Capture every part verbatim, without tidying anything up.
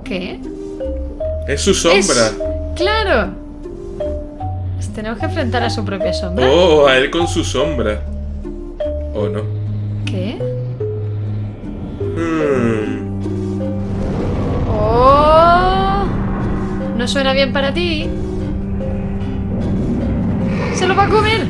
¿Qué? Es su sombra. Es... ¡Claro! Pues tenemos que enfrentar a su propia sombra. Oh, a él con su sombra. ¿O no? ¿Qué? Hmm. ¡Oh! ¿No suena bien para ti? ¡Se lo va a comer!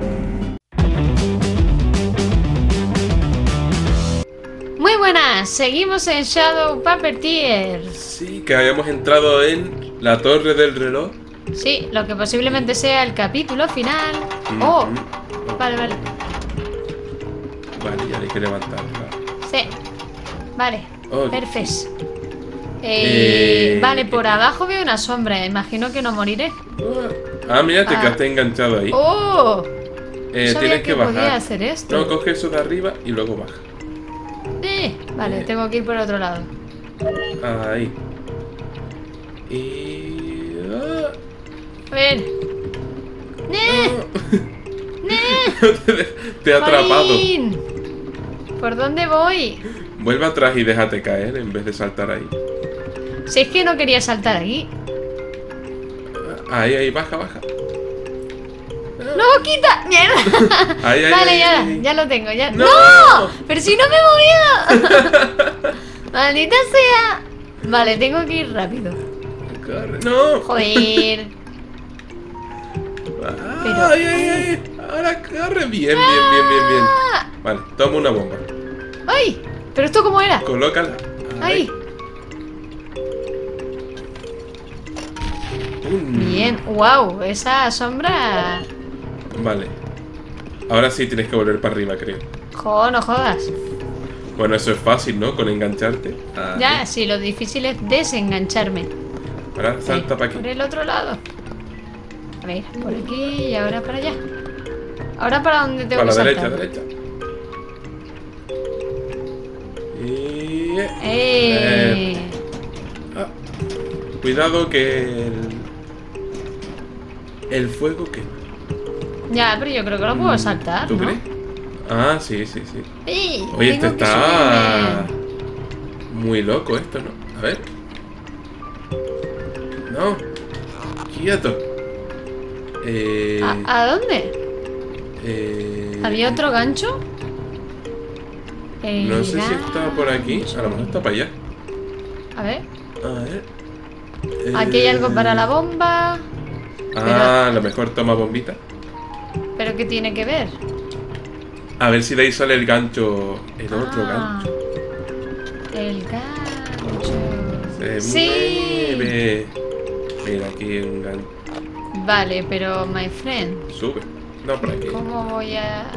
Muy buenas, seguimos en Shadow Puppeteers. Sí, que habíamos entrado en la torre del reloj. Sí, lo que posiblemente sea el capítulo final. Mm, ¡Oh! mm. Vale, vale. Vale, ya hay que levantarla. Sí. Vale. Oh, Perfecto. Eh, Eh, vale, por abajo veo una sombra. Imagino que no moriré. Ah, mira, te Ah. quedaste enganchado ahí. ¡Oh! Eh, Sabía tienes que que bajar. podía hacer esto. No, coge eso de arriba y luego baja. Eh, vale, Eh. tengo que ir por el otro lado. Ahí. Y... ah, A ver. ¡Nee! ¡Nee! te, te he atrapado. ¡Jolín! ¿Por dónde voy? Vuelve atrás y déjate caer en vez de saltar ahí. Si es que no quería saltar aquí. Ahí, ahí, baja, baja. ¡No, quita! ¡Mierda! Ahí, ahí, Vale, ahí, ya, ahí. ya lo tengo, ya. ¡No! ¡No! ¡Pero si no me he movido! ¡Maldita sea! Vale, tengo que ir rápido. Corre. ¡No! Joder. Ah, Pero- ¡Ay, ay, ay! Ahora corre. Bien, bien, bien, bien, bien. ¡Ah! Vale, toma una bomba. ¡Ay! ¿Pero esto cómo era? Colócala. ¡Ay! Mm, Bien, wow, esa sombra. Vale. Ahora sí tienes que volver para arriba, creo. Jo, no jodas. Bueno, eso es fácil, ¿no? Con engancharte. Ahí. Ya, sí, lo difícil es desengancharme. Ahora salta Ahí, para aquí. por el otro lado. A ver, por aquí y ahora para allá. ¿Ahora para dónde tengo Para que la saltar? derecha, derecha. Y... ¡Eh! Ah, cuidado que el... El fuego quema. Ya, pero yo creo que lo puedo saltar, ¿Tú ¿no? crees? Ah, sí, sí, sí. ¡Eh! Oye, esto tengo que está... subirme. Muy loco esto, ¿no? A ver. No. Quieto. Eh... ¿A, a dónde? eh, ¿Había otro gancho? El No sé si está por aquí. gancho. A lo mejor está para allá. A ver. A ver. Aquí hay Eh, algo para la bomba. Ah, a lo mejor toma bombita. ¿Pero qué tiene que ver? A ver si de ahí sale el gancho. El otro Ah, gancho. el gancho. Se Sí. mueve. Mira, aquí un gancho. Vale, pero my friend, Sube. No, por aquí. ¿cómo voy a...?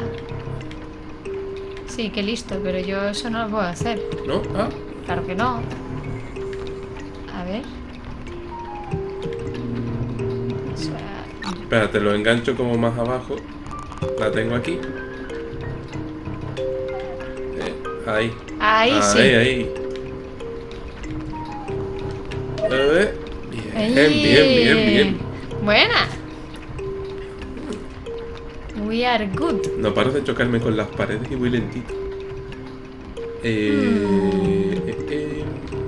Sí, que listo, pero yo eso no lo puedo hacer. ¿No? Ah. Claro que no. A ver. O sea, Espérate, lo engancho como más abajo. La tengo aquí. Eh, ahí. ahí ahí, sí. ahí. A ver. Bien, Ahí. bien, bien, bien. Buena. We are good. No paro de chocarme con las paredes y voy lentito. Eh, Hmm. eh, eh.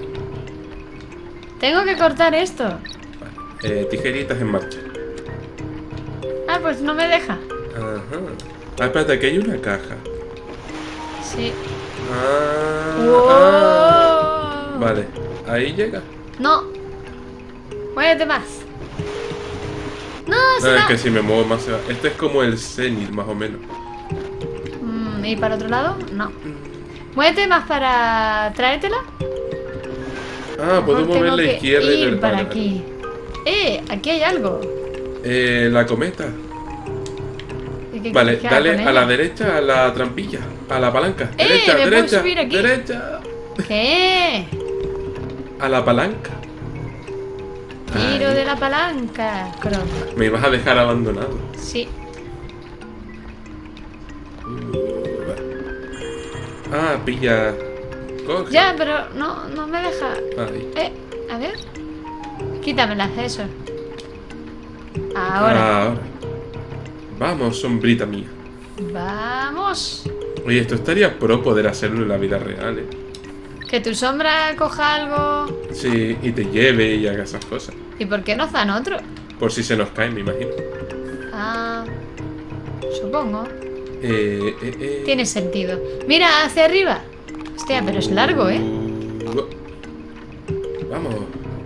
Tengo que cortar esto. Vale. Eh, tijeritas en marcha. Ah, pues no me deja. Ajá. Ah, espérate, aquí hay una caja. Sí. Ah, Wow. ah. Vale, ahí llega. No. Muévete más. No, se No, es va. que si me muevo más se va. Este es como el cenit, más o menos. Mm, ¿y para otro lado? No. Muévete más para traértela. Ah, puedo Mejor mover tengo la que izquierda y ir la para vale, vale. aquí. Eh, aquí hay algo. Eh, la cometa. ¿Y qué Vale, quieres que haga dale con a la ella? derecha, a la trampilla, a la palanca. ¡Eh! Derecha, ¿Me puedo derecha, subir aquí? derecha. ¿Qué? A la palanca. Tiro Ahí. de la palanca. Croc. Me ibas a dejar abandonado. Sí. Uh, vale. Ah, pilla. Coge. Ya, pero no, no me deja. Ahí. Eh, a ver. Quítamelas, eso. Ahora. Ahora. Vamos, sombrita mía. Vamos. Oye, esto estaría pro poder hacerlo en la vida real, ¿eh? Que tu sombra coja algo. Sí, y te lleve y haga esas cosas. ¿Y por qué no dan otro? Por si se nos cae, me imagino. Ah, supongo. Eh, eh, eh. Tiene sentido. Mira, hacia arriba. Hostia, pero es largo, ¿eh? Uh, Vamos.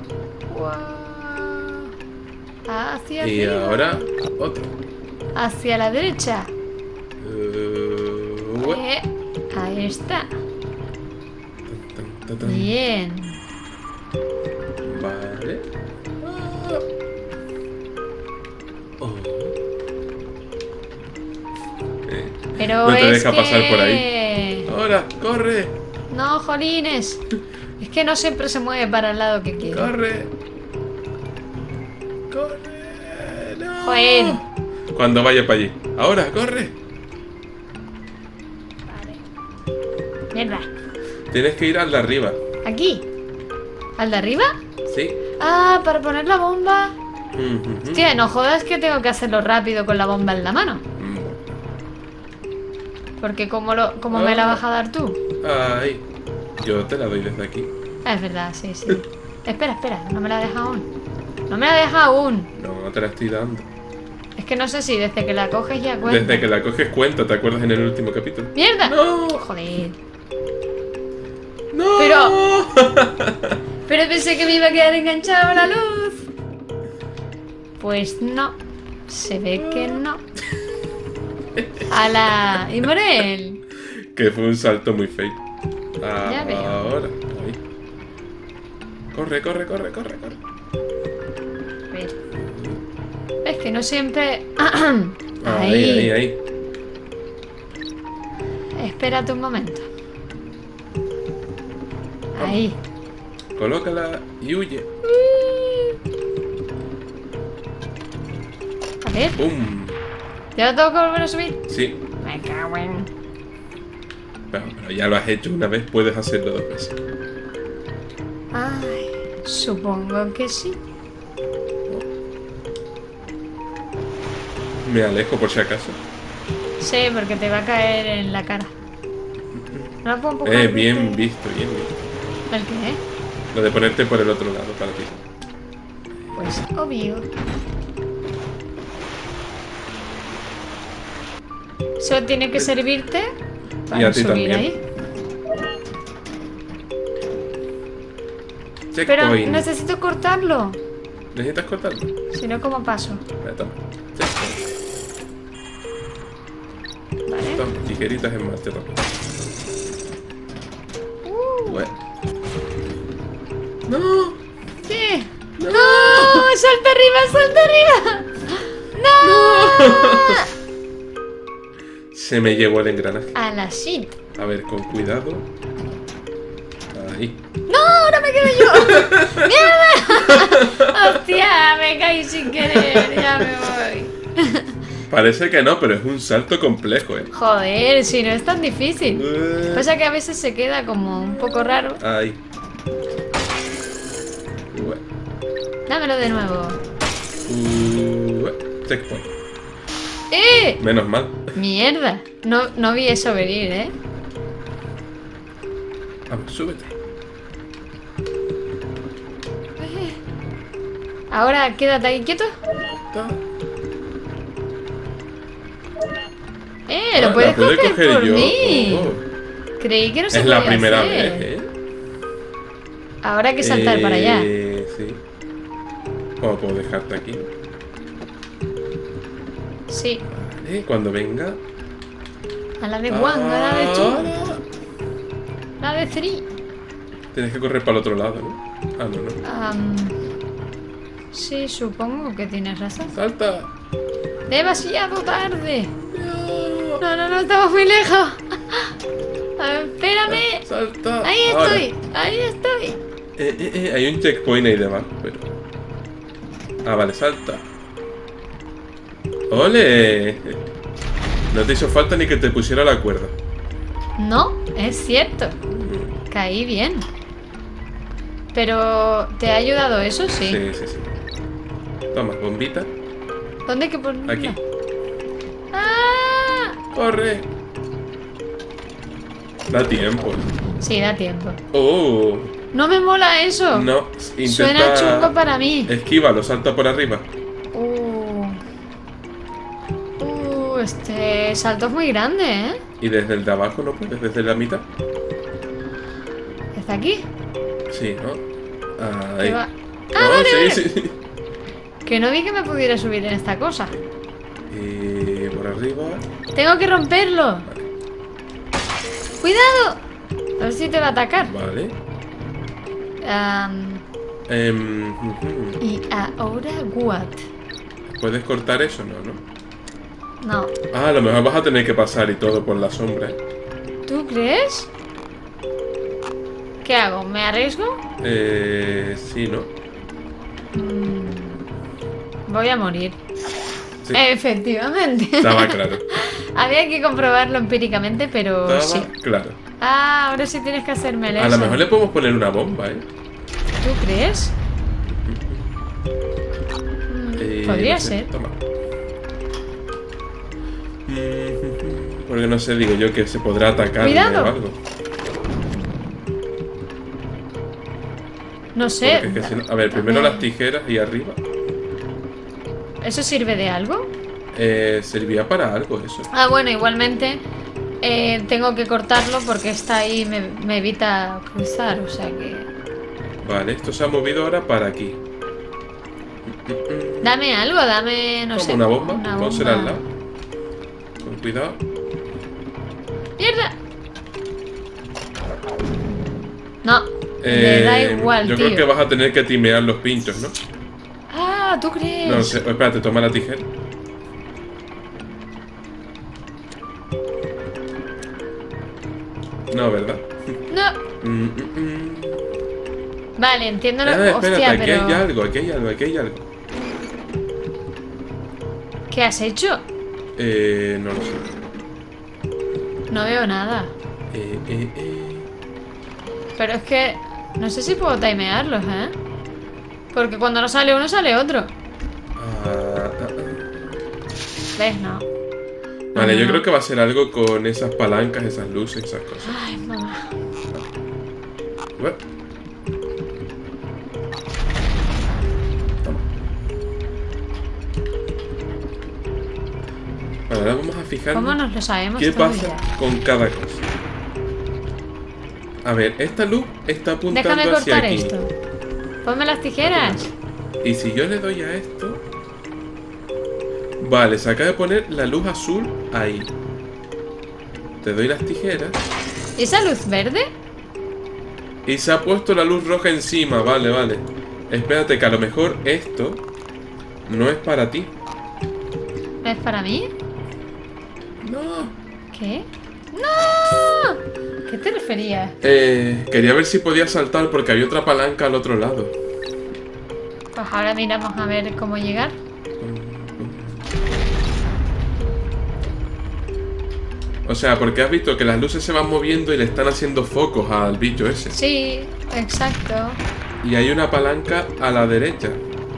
Guau. Hacia Y arriba. ahora, otro. Hacia la derecha. Uh, Eh, ahí está. tan, tan, tan. Bien. Vale. Ah. Oh. Eh, Pero No te es deja que... pasar por ahí. Ahora, corre, No, jolines. Es que no siempre se mueve para el lado que quiere. corre. Corre. No. Joder. Cuando vaya para allí. Ahora, corre. Vale. Mierda. Tienes que ir al de arriba. ¿Aquí? ¿Al de arriba? Sí. Ah, para poner la bomba. Ujú. Hostia, no jodas que tengo que hacerlo rápido con la bomba en la mano. Mm, Porque como, lo, como me la vas a dar tú. Ahí. Yo te la doy desde aquí. Ah, es verdad, sí, sí. Espera, espera, no me la deja aún. No me la deja aún. No, no te la estoy dando. Es que no sé si desde que la coges ya cuenta. Desde que la coges cuenta, ¿te acuerdas en el último capítulo? ¡Mierda! ¡No! Joder. ¡No! Pero- Pero pensé que me iba a quedar enganchado a la luz. Pues no. Se ve que no. ¡Hala! ¿Y Morel? Que fue un salto muy feo. Ya veo. Ahora, ahí. Corre, corre, corre, corre, corre. A ver. Es que no siempre... Ahí, ahí, ahí. Espérate un momento. Ahí. Colócala y huye. A ver. ¡Pum! ¿Ya lo tengo que volver a subir? Sí, Me cago en... pero, pero ya lo has hecho una vez, puedes hacerlo dos veces. Ay, supongo que sí. Me alejo por si acaso. Sí, porque te va a caer en la cara. No la puedo empujar. Eh, bien ¿viste? visto, bien visto. ¿El qué? Lo de ponerte por el otro lado para ti. Pues obvio. Solo tiene que servirte para Y a ti subir también. ahí. Pero Checkpoint. necesito cortarlo. ¿Necesitas cortarlo? Si no, ¿cómo paso? Vale, toma. Checkpoint. Vale. Toma, tijeritas en marcha también. Uh, Bueno. ¡No! ¿Qué? ¡No! ¡Salta arriba, salta arriba! ¡No! Se me llevó el engranaje. A la shit. A ver, con cuidado. Ahí. ¡No! ¡Ahora me quedo yo! ¡Mierda! ¡Hostia! Me caí sin querer. Ya me voy. Parece que no, pero es un salto complejo, eh. Joder, si no es tan difícil. Eh, Pasa que a veces se queda como un poco raro. Ahí. Bueno. Dámelo de nuevo. Uh, checkpoint. ¡Eh! Menos mal. Mierda. No, no vi eso venir, ¿eh? Vamos, súbete. Ahora quédate ahí quieto. Ta. ¡Eh! Ah, Lo la puedes puedo coger, coger por yo. mí. Oh. Creí que no se Es la podía primera hacer. vez, ¿eh? Ahora hay que saltar Eh, para allá. Sí. ¿Cómo puedo dejarte aquí? Sí. Vale, cuando venga. A la de Wang, a la de Chu. Ah, La de Three. Tienes que correr para el otro lado, ¿no? Ah, no, no. Am, sí, supongo que tienes razón. ¡Salta! Demasiado tarde. No, no, no, estamos muy lejos. A ver, espérame. ¡Salta! Ahí Ahora. estoy, ahí estoy. Eh, eh, eh, hay un checkpoint ahí debajo, pero... Ah, vale, salta. ¡Ole! No te hizo falta ni que te pusiera la cuerda. No, es cierto. Caí bien. Pero, ¿te ha ayudado eso? Sí. Sí, sí, sí. Toma, bombita. ¿Dónde hay que ponerla? Aquí. ¡Ah! ¡Corre! Da tiempo. Sí, da tiempo. Oh. No me mola eso. No. Intenta... Suena chungo para mí. Esquívalo, salta por arriba. Uh. Uh, este salto es muy grande, ¿eh? Y desde el de abajo no puedes, desde la mitad. ¿Está aquí? Sí, ¿no? ¿Qué Ahí. va? No, Ah, vale, sí, vale. sí. Que no vi que me pudiera subir en esta cosa. Y por arriba. Tengo que romperlo. ¡Cuidado! A ver si te va a atacar. Vale. Um, Em, ujú. y ahora, what? ¿Puedes cortar eso? No, ¿no? No. Ah, a lo mejor vas a tener que pasar y todo por la sombra, ¿eh? ¿Tú crees? ¿Qué hago? ¿Me arriesgo? Eh, sí, ¿no? Mm, voy a morir. Sí. Efectivamente. Estaba claro. Había que comprobarlo empíricamente, pero Estaba sí. claro. Ah, ahora sí tienes que hacerme eso. A lo mejor le podemos poner una bomba, ¿eh? ¿Tú crees? Mm, Eh, podría no sé, ser. Toma. Porque no sé, digo yo que se podrá atacar o Cuidado. algo. No sé. Porque es que si no- A ver, primero Dame- las tijeras y arriba. ¿Eso sirve de algo? Eh, servía para algo eso. Ah, bueno, igualmente eh, tengo que cortarlo porque está ahí, me, me evita cruzar, o sea que... Vale, esto se ha movido ahora para aquí. Dame algo, dame, no Como sé. una bomba, una pónsela al bomba. lado. Con cuidado. ¡Mierda! No, Eh, le da igual, yo tío. creo que vas a tener que timear los pinchos, ¿no? Ah, ¿tú crees? No sé, espérate, toma la tijera. No, ¿verdad? No. Mm, mm, mm. Vale, entiendo lo Ah, que... espérate, Hostia, aquí pero... hay algo, aquí hay algo, aquí hay algo. ¿Qué has hecho? Eh, no lo sé. No veo nada. Eh, eh, eh. Pero es que... No sé si puedo timearlos, ¿eh? Porque cuando no sale uno, sale otro. Ah, ah, ah. ¿Ves? No. Vale, No, yo no. creo que va a ser algo con esas palancas, esas luces, esas cosas. Ay, mamá. Bueno. Toma. Vale, ahora vamos a fijarnos ¿Cómo nos lo sabemos qué todo pasa ya? con cada cosa. A ver, esta luz está apuntando Déjame hacia cortar aquí. esto. Ponme las tijeras. Y si yo le doy a esto... Vale, se acaba de poner la luz azul ahí. Te doy las tijeras. ¿Y esa luz verde? Y se ha puesto la luz roja encima, vale, vale. Espérate, que a lo mejor esto no es para ti. ¿No es para mí? No. ¿Qué? ¡No! ¿Qué te referías? Eh, quería ver si podía saltar porque había otra palanca al otro lado. Pues ahora miramos a ver cómo llegar. O sea, porque has visto que las luces se van moviendo y le están haciendo focos al bicho ese. Sí, exacto. Y hay una palanca a la derecha.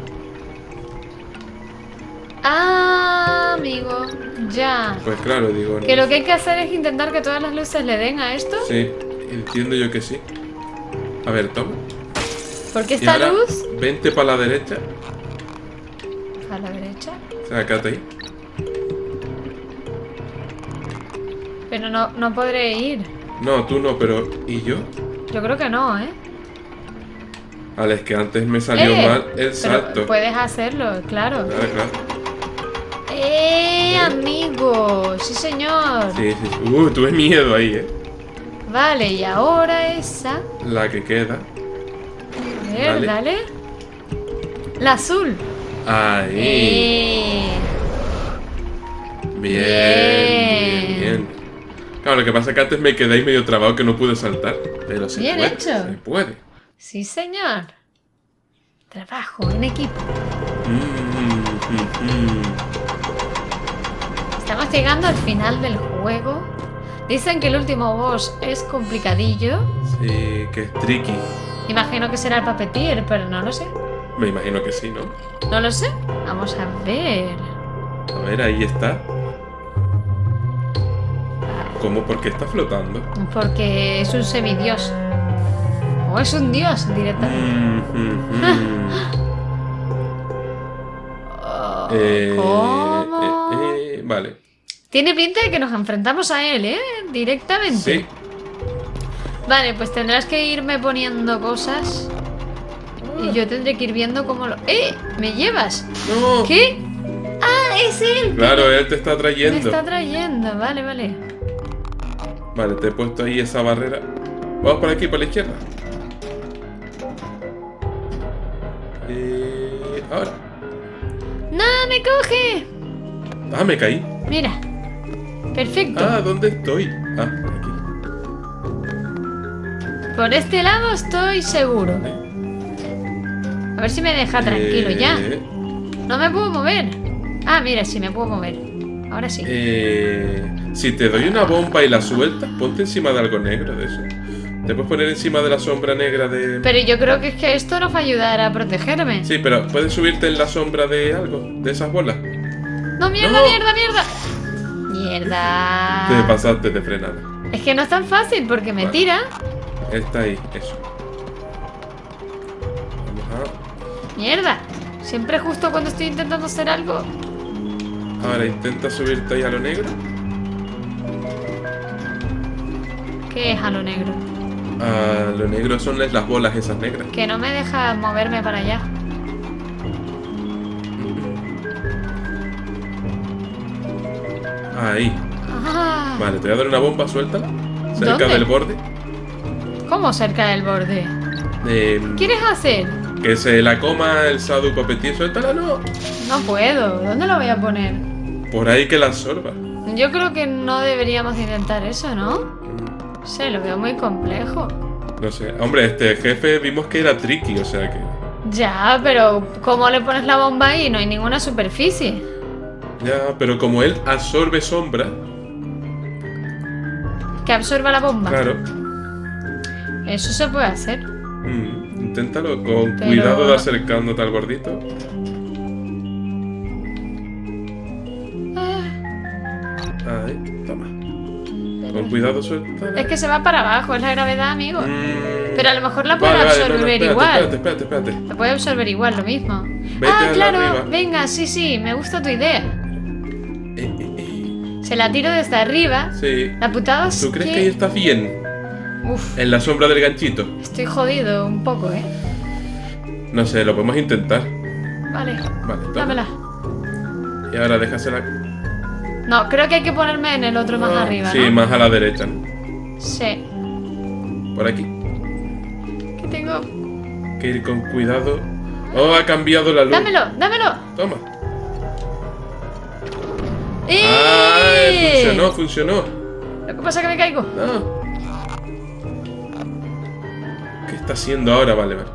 Ah, amigo. Ya. Pues claro, digo... no. Que lo que hay que hacer es intentar que todas las luces le den a esto. Sí, entiendo yo que sí. A ver, toma. Porque Y esta ahora, luz... vente para la derecha. A la derecha. Sácate ahí. Pero no, no podré ir. No, tú no, pero... ¿Y yo? Yo creo que no, ¿eh? Vale, es que antes me salió Eh, mal el pero salto. puedes hacerlo, claro. Claro, claro. ¡Eh, amigo! ¡Sí, señor! Sí, sí, sí. Uh, tuve miedo ahí, eh. Vale, y ahora esa. La que queda. A ver, Vale. dale. La azul. Ahí. Eh. Bien, Bien. bien, bien. Claro, lo que pasa es que antes me quedé ahí medio trabado que no pude saltar. Pero se Bien puede. hecho. Se puede. Sí, señor. Trabajo en equipo. Mm, mm, mm. Estamos llegando al final del juego. Dicen que el último boss es complicadillo. Sí, que es tricky. Imagino que será el Puppeteer, pero no lo sé. Me imagino que sí, ¿no? No lo sé. Vamos a ver. A ver, ahí está. ¿Cómo? ¿Por qué está flotando? Porque es un semidios. O es un dios directamente. Mm, mm, mm. Oh, Eh, ¿Cómo? eh, eh, vale. Tiene pinta de que nos enfrentamos a él, ¿eh? Directamente. Sí. Vale, pues tendrás que irme poniendo cosas. Y yo tendré que ir viendo cómo lo... ¡Eh! ¿Me llevas? No. ¿Qué? ¡Ah! ¡Es él! Claro, él te está Me trayendo. está trayendo. Vale, vale. Vale, te he puesto ahí esa barrera. Vamos por aquí, por la izquierda. Eh, ahora. ¡No! ¡Me coge! Ah, me caí. Mira. Perfecto. Ah, ¿dónde estoy? Ah, aquí. Por este lado estoy seguro. A ver si me deja tranquilo ya. Eh, No me puedo mover. Ah, mira, sí me puedo mover. Ahora sí. eh, si te doy una bomba y la sueltas, ponte encima de algo negro de eso. Te puedes poner encima de la sombra negra de... Pero yo creo que es que esto nos va a ayudar a protegerme. Sí, pero puedes subirte en la sombra de algo, de esas bolas. No, mierda, No. mierda, mierda. Mierda. Te pasaste de frenada. Es que no es tan fácil porque me Vale. tira. Está ahí, eso. Vamos Mierda. Siempre justo cuando estoy intentando hacer algo. a... Ahora intenta subirte ahí a lo negro. ¿Qué es a lo negro? A lo negro son las bolas esas negras. Que no me deja moverme para allá. Ahí. Ah, Vale, te voy a dar una bomba, suéltala. Cerca ¿Dónde? del borde. ¿Cómo cerca del borde? Eh, ¿Qué quieres hacer? que se la coma el Sadu Copetit. Suéltala, no. No puedo. ¿Dónde lo voy a poner? Por ahí que la absorba. Yo creo que no deberíamos intentar eso, ¿no? No sé, lo veo muy complejo. No sé. Hombre, este jefe vimos que era tricky, o sea que... Ya, pero ¿cómo le pones la bomba ahí? No hay ninguna superficie. Ya, pero como él absorbe sombra... Que absorba la bomba. Claro. Eso se puede hacer. Mm, inténtalo con Pero cuidado de no- acercándote al gordito. Ah, Ahí, toma. Con cuidado suéltala. es que se va para abajo, es la gravedad, amigo. Mm, Pero a lo mejor la puede vale, vale, no, no, absorber espérate, igual. Espérate, espérate, espérate. La puede absorber igual, lo mismo. Vete ah, a la claro, arriba. venga, sí, sí, me gusta tu idea. Eh, eh, eh. Se la tiro desde arriba. Sí. La putada es ¿Tú crees que... que ahí estás bien? Uf, En la sombra del ganchito. estoy jodido un poco, ¿eh? No sé, lo podemos intentar. Vale, Vale, toma. dámela. Y ahora déjasela. No, creo que hay que ponerme en el otro más Ah, arriba, sí, ¿no? más a la derecha, ¿no? Sí. Por aquí. Que tengo... Que ir con cuidado. Oh, ha cambiado la luz. ¡Dámelo, dámelo! Toma. ¡Eh! ¡Ah! Funcionó, funcionó. Lo que pasa es que me caigo. No. ¿Qué está haciendo ahora? Vale, vale.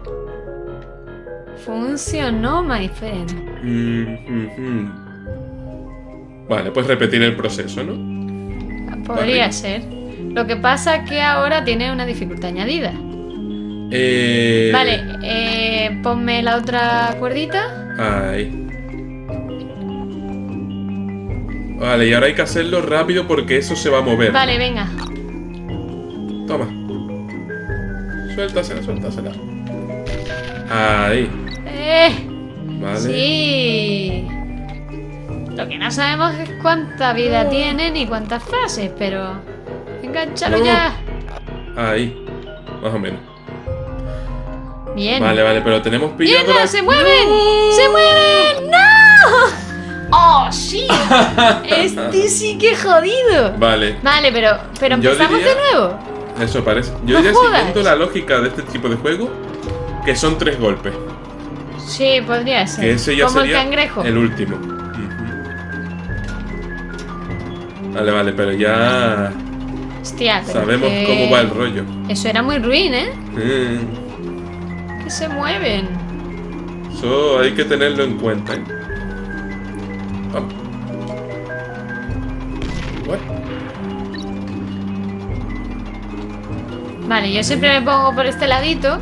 Funcionó, my friend. Mm, mm, mm. Vale, pues repetir el proceso, ¿no? Podría Vale. ser. Lo que pasa es que ahora tiene una dificultad añadida. Eh... Vale, eh, ponme la otra cuerdita. Ahí. Vale, y ahora hay que hacerlo rápido porque eso se va a mover. Vale, venga. Toma. Suéltasela, suéltasela. Ahí. Eh, Vale. sí. Lo que no sabemos es cuánta vida tiene ni cuántas fases, pero... Engánchalo No. ya. Ahí. Más o menos. Bien. Vale, vale, pero tenemos pillado ¡Mierda! la- ¡Se mueven! ¡No! ¡Se mueven! ¡No! ¡Oh, sí! Este sí que jodido. Vale, Vale, pero, pero Yo empezamos diría- de nuevo. eso parece. Yo No diría, jodas. siguiendo la lógica de este tipo de juego, que son tres golpes. Sí, podría ser. Que ese ya Como el sería cangrejo. el último. Ujú. Vale, vale, pero ya Hostia, pero sabemos que- cómo va el rollo. Eso era muy ruin, ¿eh? Mm, Que se mueven. Eso hay que tenerlo en cuenta, ¿eh? Vamos. What? Vale, yo siempre me pongo por este ladito.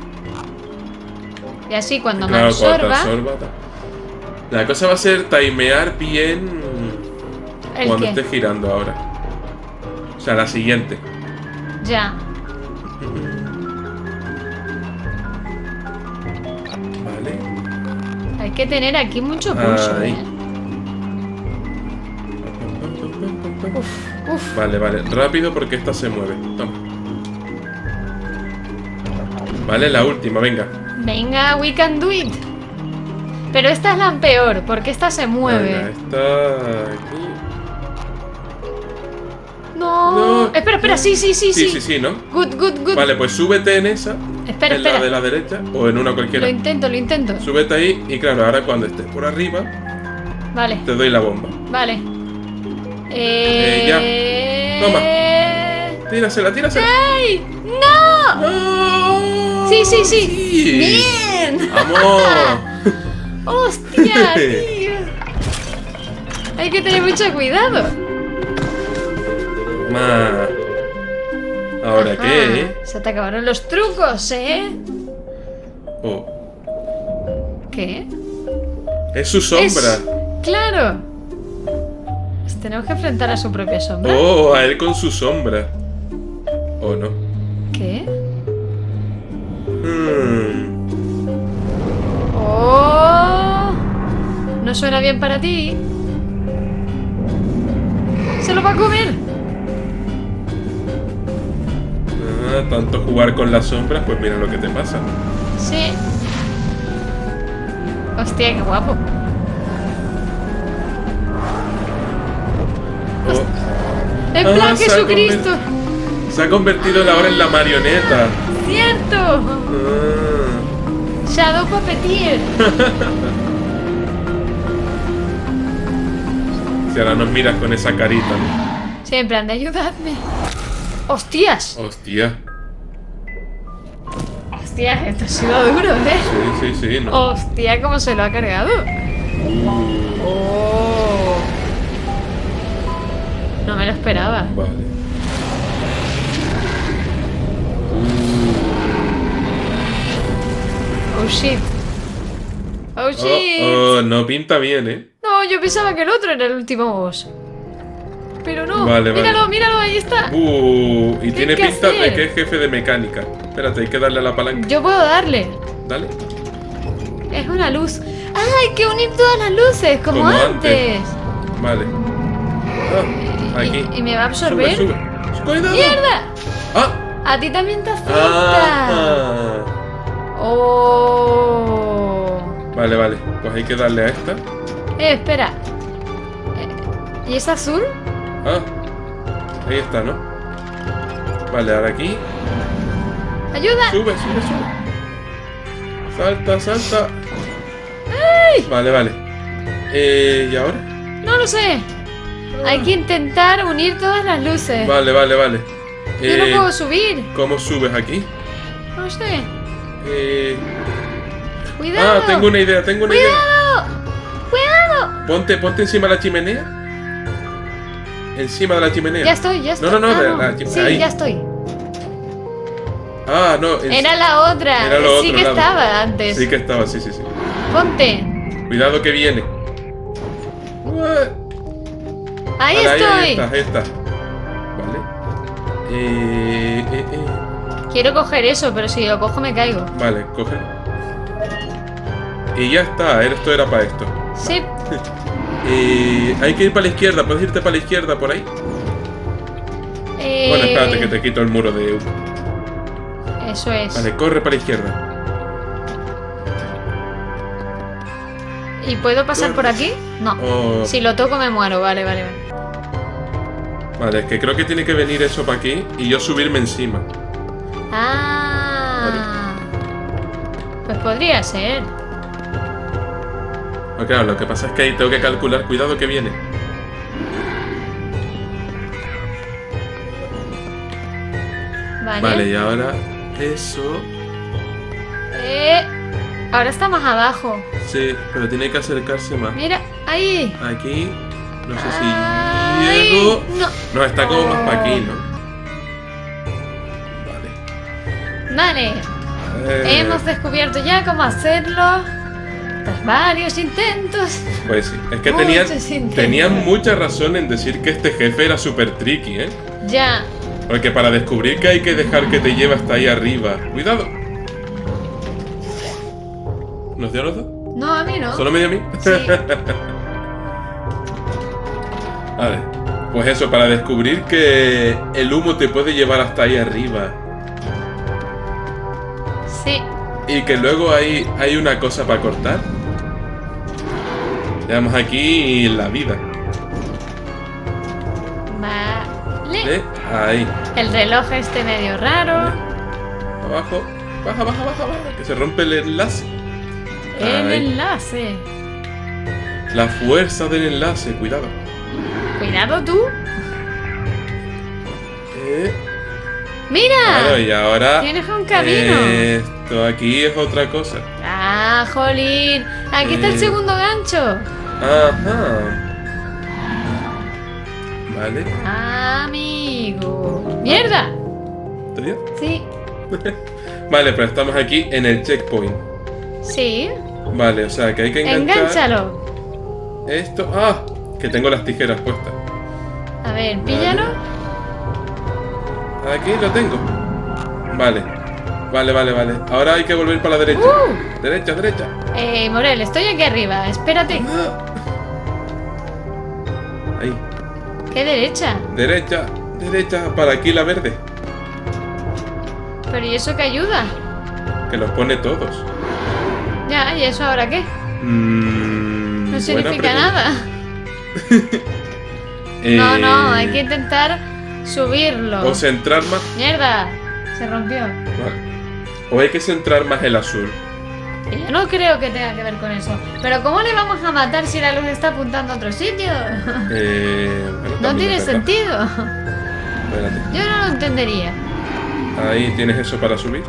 Y así cuando me Claro, cuando te absorba... absorba, ta- La cosa va a ser timear bien ¿El cuando qué? estés girando ahora. O sea, la siguiente. Ya. Vale. Hay que tener aquí mucho pulso, Ahí. ¿eh? Uf, uf. Vale, vale. Rápido porque esta se mueve. Toma. Vale, la última, venga. Venga, we can do it. Pero esta es la peor, porque esta se mueve. Venga, esta aquí. No. No. Espera, espera, sí, sí, sí, Sí, sí. sí, sí, ¿no? Good, good, good. Vale, pues súbete en esa. Espera, en la espera. de la derecha o en una cualquiera. Lo intento, lo intento. Súbete ahí y claro, ahora cuando estés por arriba Vale, te doy la bomba. vale. Eh... ya. Toma. Tírasela, tírasela. ¡Ay! ¡No! ¡No! Sí, sí, sí. Sí. ¡Bien! ¡Vamos! ¡Hostia, tío! Hay que tener mucho cuidado. Ma. ¿Ahora Ajá. qué? Se te acabaron los trucos, ¿eh? Oh. ¿Qué? Es su sombra. Es- Claro. Pues tenemos que enfrentar a su propia sombra. Oh, a él con su sombra. Oh, no. ¿Qué? Hmm. Oh. ¿No suena bien para ti? ¡Se lo va a comer! Ah, tanto jugar con las sombras, pues mira lo que te pasa. Sí. Hostia, qué guapo. Oh. ¡En Ah, plan se ha Jesucristo! Se ha convertido ahora en la marioneta. ¡Cierto! Ah. Shadow Puppeteer. Si ahora nos miras con esa carita, ¿no? Siempre han de ayudarme. ¡Hostias! Hostia. ¡Hostias! Esto ha sido duro, ¿eh? Sí, sí, sí, ¿no? ¡Hostia! ¿Cómo se lo ha cargado? ¡Oh! No me lo esperaba. Vale. ¡Oh, shit! ¡Oh, shit! Oh, oh, no pinta bien, ¿eh? No, yo pensaba que el otro era el último boss. Pero no. Vale, vale. Míralo, míralo, ahí está. Uh, y ¿Qué tiene hay que pinta de hacer? que es jefe de mecánica. Espérate, hay que darle a la palanca. Yo puedo darle. Dale. Es una luz. ¡Ah! Hay que unir todas las luces, como, Como antes. antes. Vale. Ah, aquí. ¿Y, y me va a absorber? Sube, sube. ¡Cuidado! ¡Mierda! ¡Ah! A ti también te afecta. Ah. Oh. Vale, vale. Pues hay que darle a esta. Eh, espera. Eh, ¿Y es azul? Ah. Ahí está, ¿no? Vale, ahora aquí. ¡Ayuda! Sube, sube, sube. Salta, salta. ¡Ay! Vale, vale. Eh, ¿y ahora? No lo sé. Hay que intentar unir todas las luces. Vale, vale, vale. Yo Eh, no puedo subir. ¿Cómo subes aquí? No sé. Eh... Cuidado. Ah, tengo una idea, tengo una idea. ¡Cuidado! ¡Cuidado! Ponte, ponte encima de la chimenea. Encima de la chimenea. Ya estoy, ya estoy. No, no, no, Ah, de la chimenea. Sí, ahí. ya estoy. Ah, no. en- Era la otra. Era lo sí otro que lado. estaba antes. Sí que estaba, sí, sí, sí. Ponte. Cuidado que viene. Ué. Ahí Vale, estoy. Ahí está, ahí está. Vale. Eh, eh, eh. Quiero coger eso, pero si lo cojo me caigo. Vale, coge. Y ya está, esto era para esto. Sí. Eh, hay que ir para la izquierda, puedes irte para la izquierda por ahí. Eh, Bueno, espérate que te quito el muro de... Eso es. Vale, corre para la izquierda. ¿Y puedo pasar por aquí? No. Oh. Si lo toco me muero. Vale, vale, vale. Vale, es que creo que tiene que venir eso para aquí y yo subirme encima. Ah. Pues podría ser. No, claro, lo que pasa es que ahí tengo que calcular. Cuidado que viene. Vale. Vale, y ahora eso. Eh, ahora está más abajo. Sí, pero tiene que acercarse más. Mira, ahí. Aquí, no sé si Ay, llego. no. No, está como más para aquí, ¿no? Vale. Vale. Eh, Hemos descubierto ya cómo hacerlo. Tras varios intentos. Pues sí, es que Muchos tenían, intentos. tenían mucha razón en decir que este jefe era súper tricky, ¿eh? Ya. Porque para descubrir que hay que dejar que te lleve hasta ahí arriba. ¡Cuidado! ¿Nos dio a los dos? No, a mí no. ¿Solo me dio a mí? Sí. Vale. Pues eso, para descubrir que el humo te puede llevar hasta ahí arriba. Sí. Y que luego hay, hay una cosa para cortar. Veamos aquí la vida. Vale. ¿Eh? Ahí. El reloj este medio raro. Abajo. Baja, baja, baja, baja. Que se rompe el enlace. El Ahí. enlace. La fuerza del enlace, cuidado. Cuidado tú. Eh, ¡Mira! claro, y ahora. Tienes un camino. Esto aquí es otra cosa. Ah, jolín. Aquí está el Eh. segundo gancho. Ajá. Vale. Amigo. ¡Mierda! ¿Está bien? Sí. Vale, pero estamos aquí en el checkpoint. Sí. Vale, o sea que hay que enganchar. Engánchalo. Esto. ¡Ah! Que tengo las tijeras puestas. A ver, píllalo. Aquí lo tengo. Vale. Vale, vale, vale. Ahora hay que volver para la derecha. Uh. Derecha, derecha. Eh, Morel, estoy aquí arriba. Espérate. Ah. Ahí. ¿Qué derecha? Derecha, derecha. Para aquí la verde. ¿Pero y eso qué ayuda? Que los pone todos. Ya, ¿y eso ahora qué? Mm, No buena significa pregunta. nada. Eh, No, no, hay que intentar subirlo. O centrar más. Mierda, se rompió. Vale. O hay que centrar más el azul. Y yo no creo que tenga que ver con eso. Pero ¿cómo le vamos a matar si la luz está apuntando a otro sitio? Eh, bueno, No también tiene es verdad. sentido. Espérate. Yo no lo entendería. Ahí tienes eso para subir.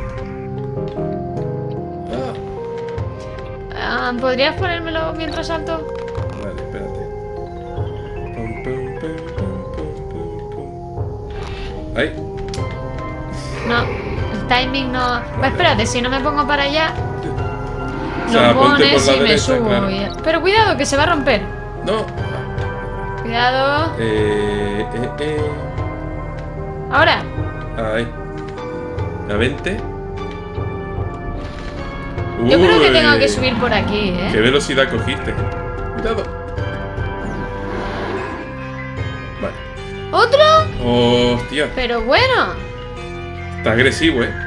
Ah, Ah, ¿podrías ponérmelo mientras salto? vale, espérate. Pum, pum, pum, pum, pum, pum, pum. Ahí. No, el timing no... Pues espérate, si no me pongo para allá, O sea, lo ponte pones por la y me derecha, subo. claro. y- Pero cuidado, que se va a romper. No. Cuidado. Eh, eh, eh. Ahora. Ahí. A veinte. Yo creo que Uy, tengo que subir por aquí, ¿Qué ¿eh? velocidad cogiste? Cuidado. Vale. ¿Otro? Hostia. Pero bueno. Está agresivo, ¿eh?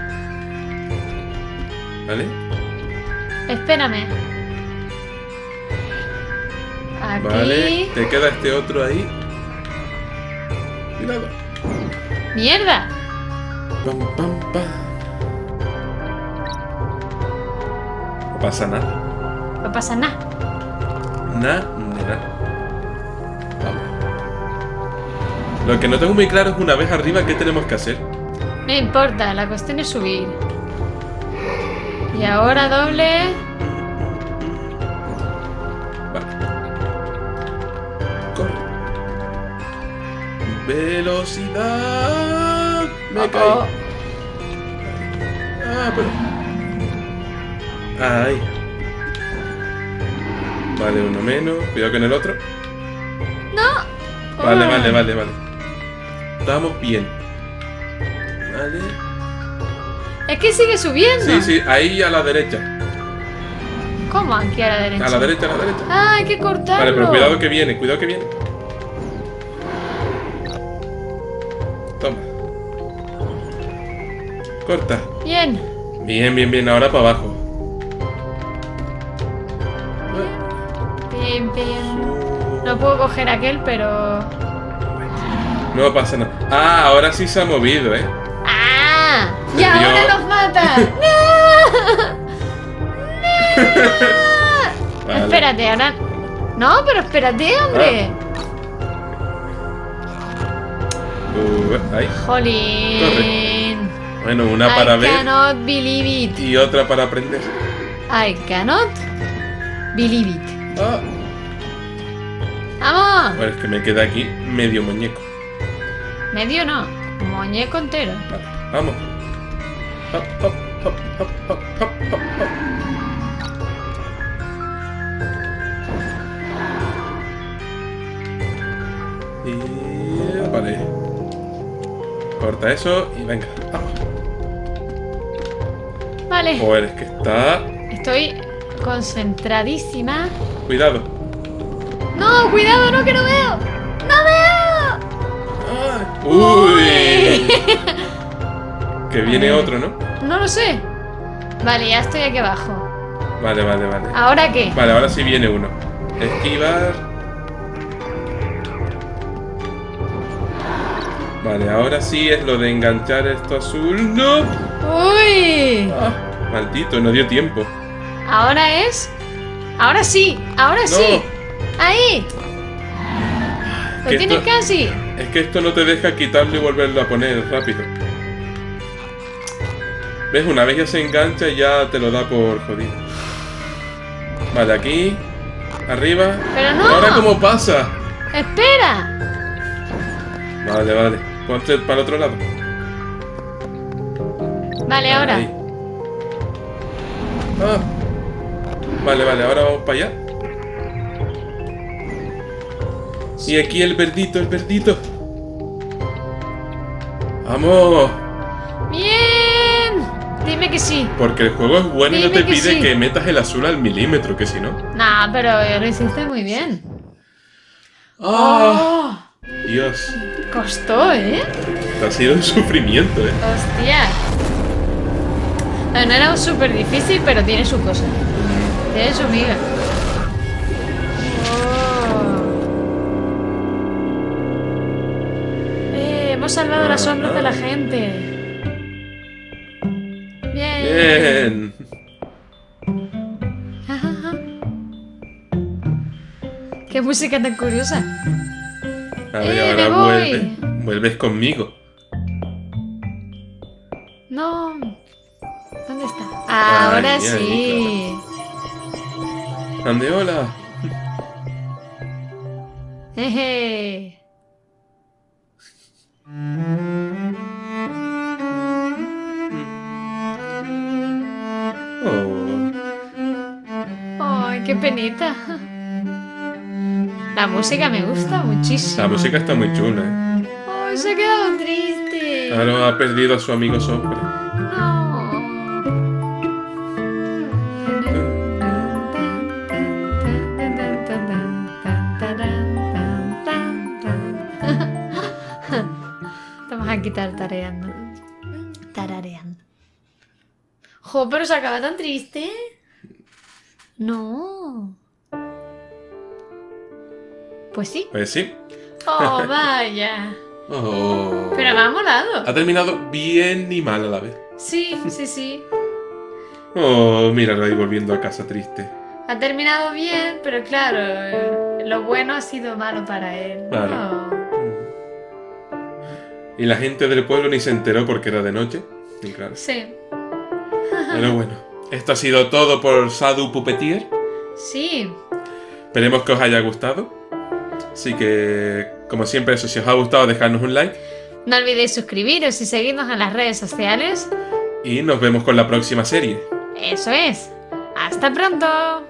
¿Vale? Espérame. Aquí. Vale. Te queda este otro ahí. Cuidado. ¡Mierda! Pam, pam, pam. No pasa nada. No pasa nada. Nada de nada. Vamos. Lo que no tengo muy claro es una vez arriba qué tenemos que hacer. No importa, la cuestión es subir. Y ahora doble. Vale. Corre. Velocidad. Me Oh, caí. oh. Ah, pero. Ahí. Vale, uno menos. Cuidado con el otro. ¡No! Vale, Oh. vale, vale, vale. Estamos bien. Vale. Es que sigue subiendo. Sí, sí, ahí a la derecha. ¿Cómo aquí a la derecha? A la derecha, a la derecha. Ah, hay que cortarlo. Vale, pero cuidado que viene, cuidado que viene. Toma. Corta. Bien. Bien, bien, bien. Ahora para abajo. Bien, bien. No puedo coger aquel, pero... No pasa nada. Ah, ahora sí se ha movido, ¿eh? ¡Ah! ¡Y Dios. ahora nos mata! ¡No! Vale. Espérate, ahora... No, pero espérate, hombre. Uh, ahí. Jolín. Bueno, una para I ver cannot believe it. y otra para aprender. I cannot believe it. Ah, ¡Vamos! bueno, es que me queda aquí medio muñeco. Medio no. Muñeco entero. Vale, vamos. Hop, hop, hop, hop, hop, hop, hop, hop. Y vale. Mata eso y venga. Vamos. Vale. Joder, es que está... Estoy concentradísima. Cuidado. ¡No! ¡Cuidado! ¡No, que no veo! ¡No veo! ¡Uy! Que viene A ver. otro, ¿no? No lo sé. Vale, ya estoy aquí abajo. Vale, vale, vale. ¿Ahora qué? Vale, ahora sí viene uno. Esquivar. Vale, ahora sí es lo de enganchar esto azul. ¡No! ¡Uy! Ah, maldito, no dio tiempo. Ahora es... Ahora sí, ahora No. sí. Ahí. Lo Que tienes esto- casi. Es que esto no te deja quitarlo y volverlo a poner rápido. ¿Ves? Una vez ya se engancha ya te lo da por jodido. Vale, aquí. Arriba. Pero no. ¿Ahora cómo pasa? ¡Espera! Vale, vale. Ponte para el otro lado. Vale, ahora. Ahí. Ah. Vale, vale, ahora vamos para allá. Y aquí el verdito, el verdito. ¡Vamos! ¡Bien! Dime que sí. Porque el juego es bueno y no Dime te que pide sí. que metas el azul al milímetro, que si no. Nah, pero lo hiciste muy bien. ¡Ah! ¡Oh! Dios. Costó, ¿eh? Esto ha sido un sufrimiento, ¿eh? Hostia. No, no era súper difícil, pero tiene su cosa. Tiene su miga. Oh. Eh, hemos salvado las sombras de la gente. Bien. Bien. Qué música tan curiosa. A ver, Eh, ahora me voy. vuelve. Vuelves conmigo. No. ¿Dónde está? Ahora Ahí, sí. ahí, Ande, hola. Jeje. Oh. Ay, qué penita. La música me gusta muchísimo. La música está muy chula, ¿eh? Ay, se ha quedado triste. Ahora ha perdido a su amigo Sombra. No. Estamos aquí tartareando. Tarareando. Jo, pero se acaba tan triste. No. Pues sí. Pues sí. Oh, vaya. Oh. Pero me ha molado. Ha terminado bien y mal a la vez. Sí, sí, sí. Oh, míralo ahí volviendo a casa triste. Ha terminado bien, pero claro, eh, lo bueno ha sido malo para él. Claro. Oh. Y la gente del pueblo ni se enteró porque era de noche. Y claro. Sí. Pero bueno, esto ha sido todo por Sadu Puppeteer. Sí. Esperemos que os haya gustado. Así que, como siempre, eso, si os ha gustado, dejadnos un like. No olvidéis suscribiros y seguirnos en las redes sociales. Y nos vemos con la próxima serie. Eso es. ¡Hasta pronto!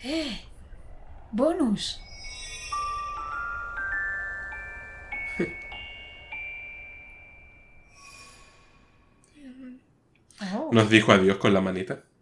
Eh. Bonus. Oh. Nos dijo adiós con la manita.